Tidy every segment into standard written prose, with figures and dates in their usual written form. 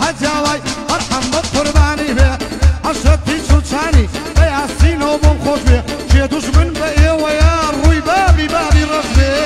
هجاوي ارحم بالقرباني به عشرتي شوشاني ياسين وبن خوش به جيتوش من بقي ويا روي بابي بابي رغبي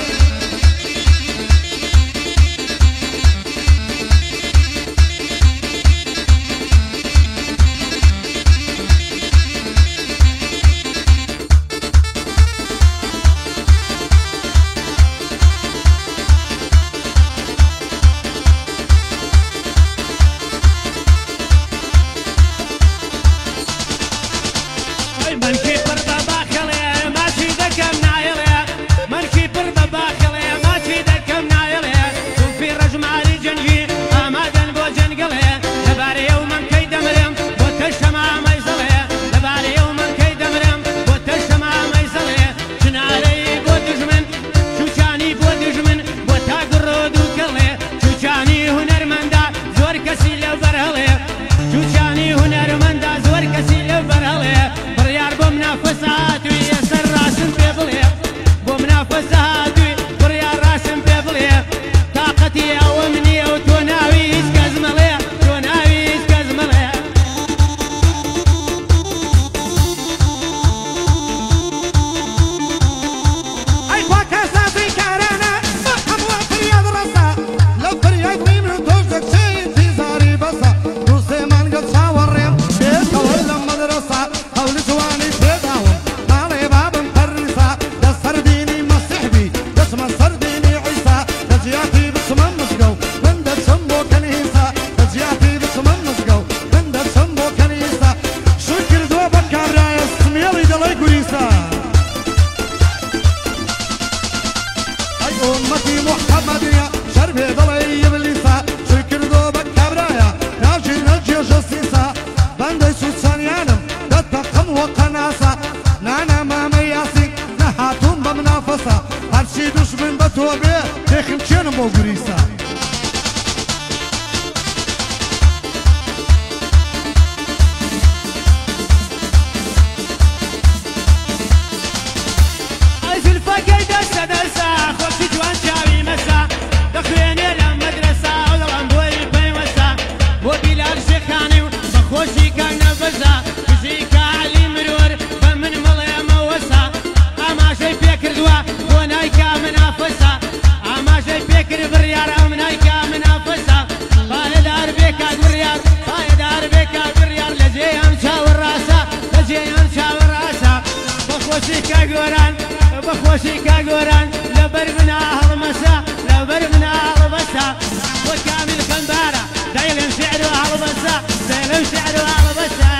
أمتي محمدية شربي ضلي إبليسا شكر ذوبك كبرايا ناجي نجي جسيسا بندي سوسانيانم دتقم وقناسا نانا مامي ياسين نهاتون بمنافسة هرشي دشمن بتوبي تخم چنم بوغريسا بخوشي كاغوران لبر من أهل مسا لبر من أهل مسا وكامل كنبارة دايلم شعر أهل مسا دايلم شعر أهل مسا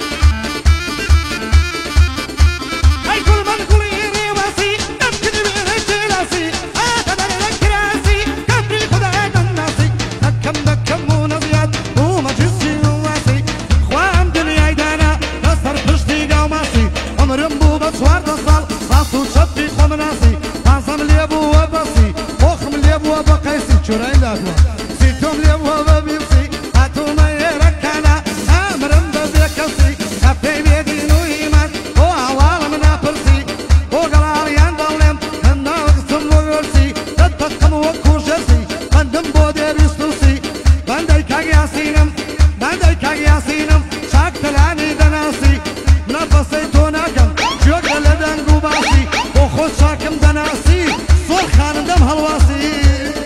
هاي كل من كل يري واسي نمكن من الجلاسي أقدر الكراسي كبري خدعة الناسي دكم ونزياد ومجلسي وواسي خوام دنيا دانا نصر بشتي قوماسي عمرم بو بسوار تصال راسو شبي خمناسي طازم ليبو وبسي وخم ليبو وبقيسي شورين لاكوا سيتوم ليبو وبيمسي هاتو ما يركانا امرم ببيكسي كفي بيدينو ايمان وعوالم نابرسي وقلاليان ضلم هنا وقسم وغرسي تدقم وكوشسي بندم بودي بيستوسي بندي كاقياسينم بندي كاقياسينم شاك تلاني دناسي منافسي توناكم جوك لدنقو باسي وخود شاكم دناسي صور خانم دم هلواسي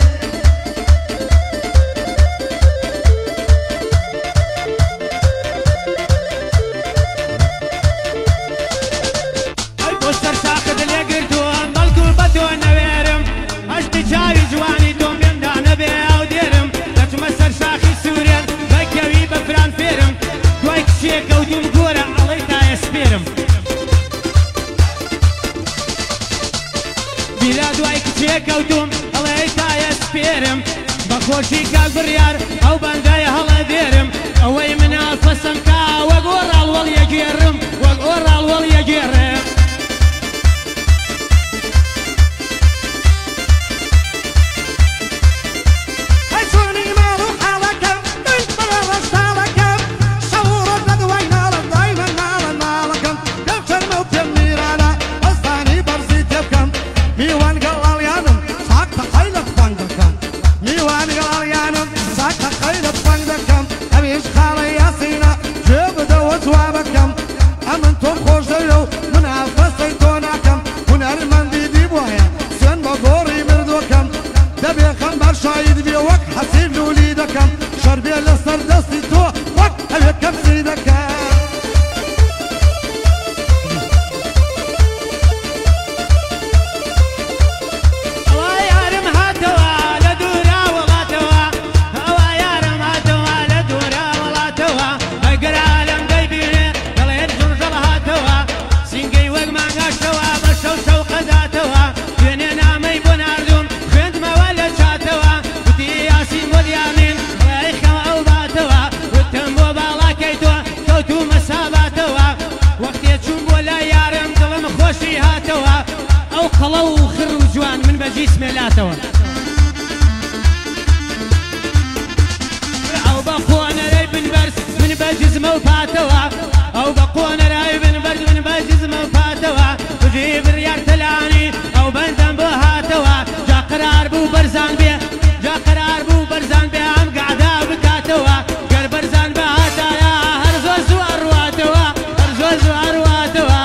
اي بوستر شاخد اللي قردون ملكو بدو نويرم اشتي جاوي جواني دوم يمدان بيا وديرم لتمسر شاخي سوريان بكوي بفران فيرم دويك شيك ودوم قورا عليتا يسبيرم بلا دويك شيك ودوم عليتا يسبيرم بخوشي كالبريار او بانداي هلا ديرم اوي منافسم كا وقور الول يجيرم وقور الول يجيرم وەک حەسین لولی دەکەم شەربێ لەسەر دەستی تۆ وەک ئەوێ کەمسی دەکەم خەڵە و خڕ و جوان من بەجی سمێلاتەوە ئەو بە قۆنەرەی بنبەرز من بەجزمە و پاتەوە ئەو بە قۆنەرای بنبەرز من بەجزمە و پاتەوە بژی بڕیار تەلانی ئەو بەندەم بۆ هاتەوە جا قرار بوو بەرزان بێ جا قرار بوو بەرزان بێ ئەم گەعدا بکاتەوە گەر بەرزان بە هاتایە هەر زۆر زوار ڕواتەوە هەر زۆر زوار ڕواتەوە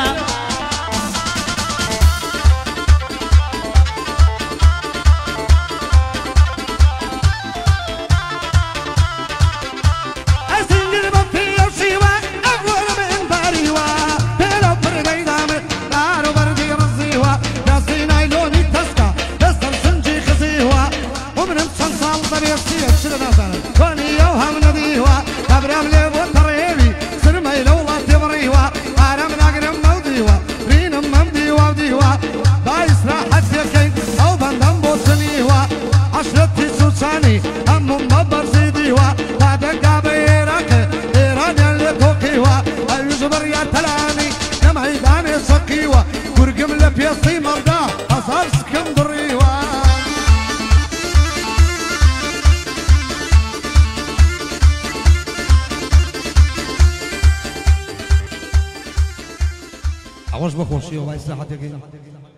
عوش بخوشي وما يستحق